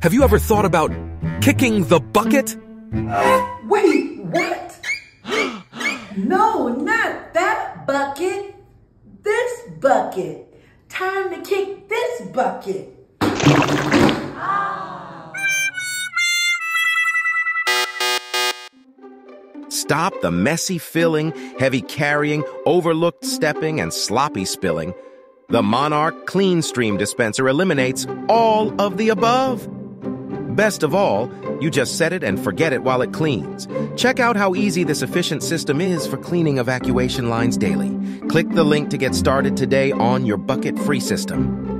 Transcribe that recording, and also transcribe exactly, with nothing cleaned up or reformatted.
Have you ever thought about kicking the bucket? Wait, what? No, not that bucket. This bucket. Time to kick this bucket. Stop the messy filling, heavy carrying, overlooked stepping, and sloppy spilling. The Monarch CleanStream Dispenser eliminates all of the above. Best of all, you just set it and forget it while it cleans. Check out how easy this efficient system is for cleaning evacuation lines daily. Click the link to get started today on your bucket-free system.